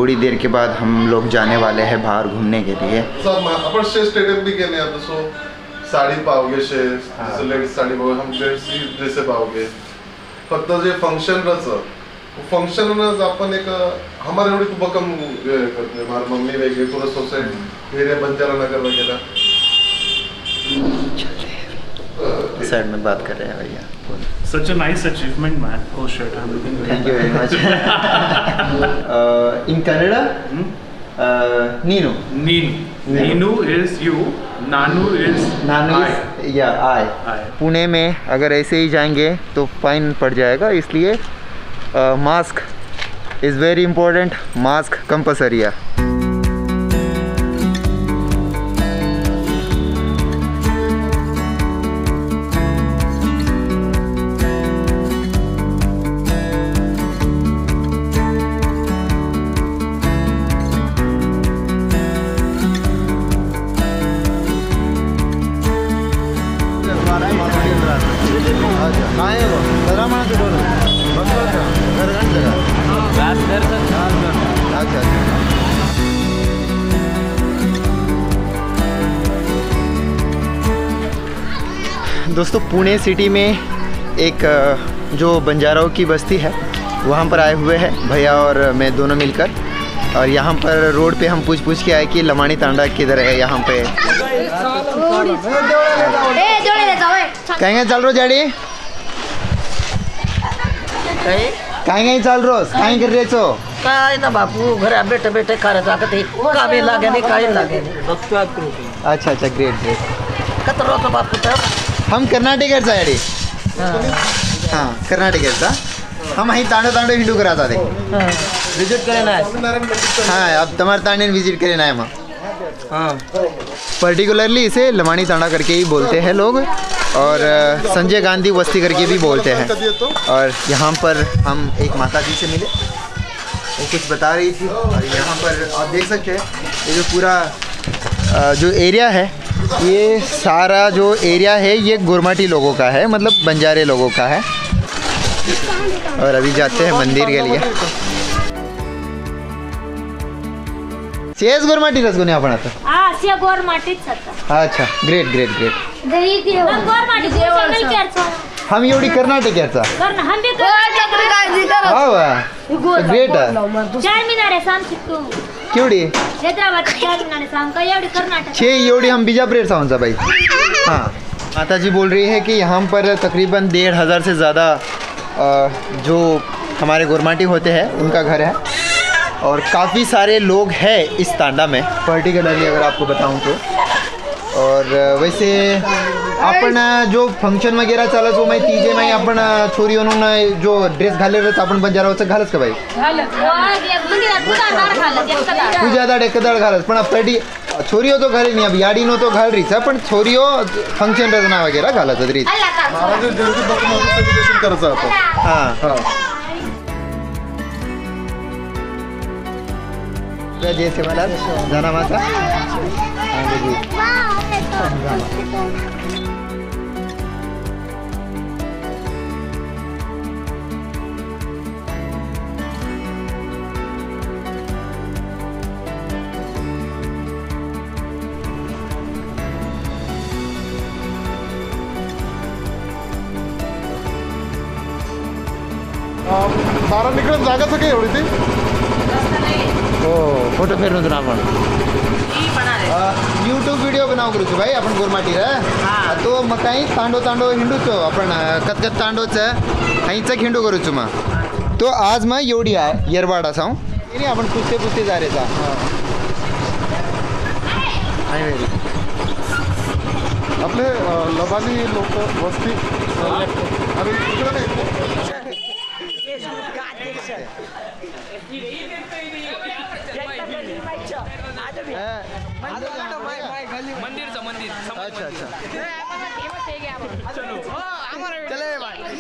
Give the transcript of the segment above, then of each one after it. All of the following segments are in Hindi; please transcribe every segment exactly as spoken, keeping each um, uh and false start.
थोड़ी देर के बाद हम लोग जाने वाले हैं बाहर घूमने के लिए। आपण शे स्टेडियम भी गेले आता, सो साडी पावगे शे लेडीज साडी पावगे, हम जेंट्स ड्रेस पावगे। फक्त जे फंक्शन रच फंक्शन न आपण एक हमारे एवढी खूप कम करते, मार मम्मी वेगळे पूरा सोसाइटी एरिया बंजारा नगर वगैरह साइड में बात कर रहे हैं भैया। Such a nice achievement, man. Oh shit, I'm looking very Thank you very much. uh, in Kannada, Hmm? uh, Ninu. Ninu. Ninu is you. Nanu is Nanu I. is yeah I. I. Pune में अगर ऐसे ही जाएंगे तो फाइन पड़ जाएगा, इसलिए mask is very important, mask compulsory है। दोस्तों पुणे सिटी में एक जो बंजाराओं की बस्ती है वहाँ पर आए हुए हैं भैया और मैं दोनों मिलकर, और यहाँ पर रोड पे हम पूछ पूछ के आए कि लमानी तांडा किधर है यहाँ पे। कहीं चल रो जाड़ी कहीं कहीं चल रो कहीं कर रहे छो काय ना बापू घर बैठे बैठे खा जाते कामे लागे नहीं काय लागे नहीं। अच्छा अच्छा ग्रेट ग्रेट। कतरो तो बापू तब हम कर्नाटकचा याडी हां कर्नाटकचा हम અહીં તાંડો તાંડો હિંડુ કરાતા थे विजिट करे ना। हाँ अब तुम्हारे तांडे विजिट करे ना है माँ। हाँ पर्टिकुलरली इसे लमानी तांडा करके ही बोलते हैं लोग, और संजय गांधी बस्ती करके भी बोलते हैं। और यहाँ पर हम एक माता जी से मिले, वो कुछ बता रही थी, और यहाँ पर आप देख सकते हैं ये जो पूरा जो एरिया है, ये सारा जो एरिया है ये गोरमाटी लोगों का है, मतलब बंजारे लोगों का है। और अभी जाते हैं मंदिर के लिए। सेज गोरमाटी रसगुने आपण आता हां से गोरमाटीच आता। अच्छा ग्रेट ग्रेट ग्रेट। दही देव गोरमाटी जेवण करतो हम एवढी कर्नाटकचा कर्ण हम भी कर्नाटक हा वा ग्रेट चार मिनारे सांगतो केवढी हैदराबाद चार मिनारे सांग का एवढी कर्नाटक छे एवढी हम बीजापुर सांगचा भाई। हाँ माता जी बोल रही है कि यहाँ पर तकरीबन डेढ़ हज़ार से ज़्यादा जो हमारे गोरमाटी होते हैं उनका घर है, और काफ़ी सारे लोग हैं इस तांडा में पर्टिकुलरली अगर आपको बताऊं तो। और वैसे आपण जो फंक्शन वगैरह चालत हो माहिती तीजे माही आपण छोरीओनं जो ड्रेस घालेलं तर आपण बंजारावचं घालच का बाई पूजा दाड एकदाड घालच, पण पटी छोरीओ तो घाली नहीं, अब याडीनो तो घाल रही है, पण छोरीओ फंक्शन रचना वगैरह घालत रही। महाराज जयंती बघून सेलिब्रेशन करायचं आपण। हां हां जैसे मला जाना माता बारा निकळून जागाच काय एवढी ती हो फोटो फेरनो तुला आपण यूट्यूब वीडियो बनाव करू भाई आपण गोरमाटी रे तो मग काही तांडो तांडो हिंडूचो आपण कतकत तांडोच हाईच हिंडू करूचो मग तो आज मग एवढी आहे येरवाडा साऊ नाही आपण पुसते पुसते जा रे जा आपले लबानी लोक वस्ती अरे इकडे मंदिरचं मंदिर अच्छा अच्छा चले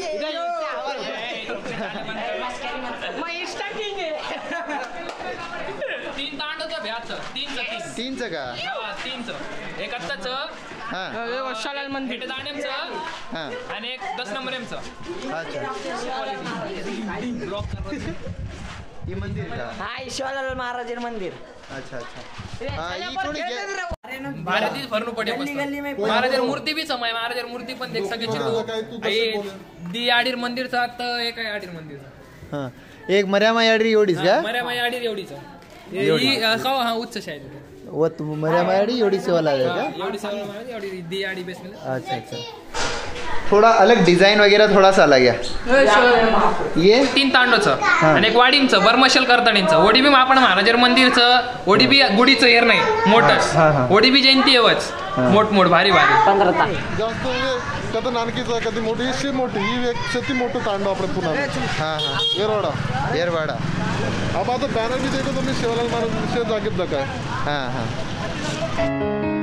तीन तांडोचं भ्याचं तीनचं तीन तीनचं का तीनचं एक आत्ताचं हां शालाल मंदिर दाणेमचं हां आणि एक दस नंबर एमचं अच्छा ब्लॉक ही मंदिर का हा ईश्वरलाल महाराज मंदिर अच्छा अच्छा हाँ ये थोड़ी गे- भारतीय भरणू पडे महाराजर मूर्ती बी समय महाराजर मूर्ती पण देख सगळे चित्र दी आडीर मंदिरचा तर एक आहे आडीर मंदिरचा हाँ एक मर्यामा याडी एवढीच का मर्या माया आडीर एवढीच ही खाऊ हा उच्च शाळेत वो तू मर्यामा याडी एवढी सेवाला आहे का एवढी सगळं महाराज एवढी दी आडी बेस मध्ये अच्छा अच्छा थोड़ा अलग डिजाइन वगैरह थोड़ा सा अलग है ये तीन तांडोचं आणि एक वाडींचं बर्मशल करताणींचं ओडीबी आपण महाराजर मंदिरचं ओडीबी गुडीचं हेर नाही हा, हा. मोठं ओडीबी जयंती येवच मोठ मोठ भारी भारी पंधरा तास जास्त म्हणजे कधी नानकीचं कधी मोठी ही शे मोठी ही एक शेती मोठं तांडव आपण पुन्हा हाँ हाँ येरवाडा येरवाड़ा अब आता बॅनर भी देखो तुम्ही शिवलाल महाराज जागेत काय हाँ हाँ